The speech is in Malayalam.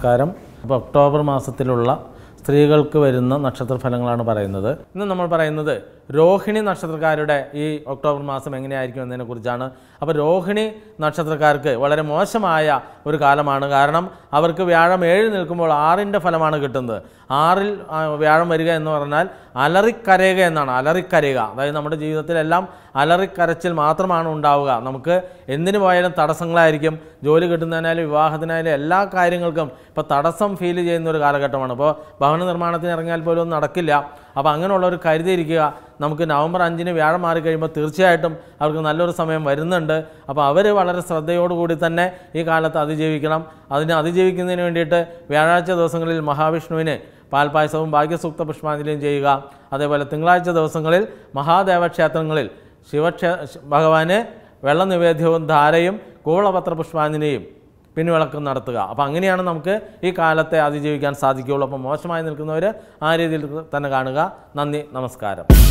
നമസ്കാരം. അപ്പോൾ ഒക്ടോബർ മാസത്തിലുള്ള സ്ത്രീകൾക്ക് വരുന്ന നക്ഷത്രഫലങ്ങളാണ് പറയുന്നത്. ഇന്ന് നമ്മൾ പറയുന്നത് രോഹിണി നക്ഷത്രക്കാരുടെ ഈ ഒക്ടോബർ മാസം എങ്ങനെയായിരിക്കും എന്നതിനെക്കുറിച്ചാണ്. അപ്പോൾ രോഹിണി നക്ഷത്രക്കാർക്ക് വളരെ മോശമായ ഒരു കാലമാണ്. കാരണം അവർക്ക് വ്യാഴം 7 നിൽക്കുമ്പോൾ 6ൻ്റെ ഫലമാണ് കിട്ടുന്നത്. 6ൽ വ്യാഴം വരിക എന്ന് പറഞ്ഞാൽ അലറിക്കരയുക എന്നാണ്. അലറിക്കരയുക, അതായത് നമ്മുടെ ജീവിതത്തിലെല്ലാം അലറിക്കരച്ചിൽ മാത്രമാണ് ഉണ്ടാവുക. നമുക്ക് എന്തിനു പോയാലും തടസ്സങ്ങളായിരിക്കും. ജോലി കിട്ടുന്നതിനായാലും വിവാഹത്തിനായാലും എല്ലാ കാര്യങ്ങൾക്കും ഇപ്പോൾ തടസ്സം ഫീൽ ചെയ്യുന്ന ഒരു കാലഘട്ടമാണ്. ഇപ്പോൾ ഭവന നിർമ്മാണത്തിന് ഇറങ്ങിയാൽ പോലും ഒന്നും നടക്കില്ല. അപ്പോൾ അങ്ങനെയുള്ളവർ കരുതിയിരിക്കുക. നമുക്ക് നവംബർ 5-ന് വ്യാഴം മാറിക്കഴിയുമ്പോൾ തീർച്ചയായിട്ടും അവർക്ക് നല്ലൊരു സമയം വരുന്നുണ്ട്. അപ്പോൾ അവർ വളരെ ശ്രദ്ധയോടുകൂടി തന്നെ ഈ കാലത്ത് അതിജീവിക്കണം. അതിജീവിക്കുന്നതിന് വേണ്ടിയിട്ട് വ്യാഴാഴ്ച ദിവസങ്ങളിൽ മഹാവിഷ്ണുവിന് പാൽപായസവും ഭാഗ്യസൂക്ത പുഷ്പാഞ്ജലിയും ചെയ്യുക. അതേപോലെ തിങ്കളാഴ്ച ദിവസങ്ങളിൽ മഹാദേവ ക്ഷേത്രങ്ങളിൽ ഭഗവാന് വെള്ള നിവേദ്യവും ധാരയും കൂവളപത്ര പുഷ്പാഞ്ജലിയും പിൻവിളക്കം നടത്തുക. അപ്പോൾ അങ്ങനെയാണ് നമുക്ക് ഈ കാലത്തെ അതിജീവിക്കാൻ സാധിക്കുകയുള്ളൂ. അപ്പോൾ മോശമായി നിൽക്കുന്നവർ ആ രീതിയിൽ തന്നെ കാണുക. നന്ദി, നമസ്കാരം.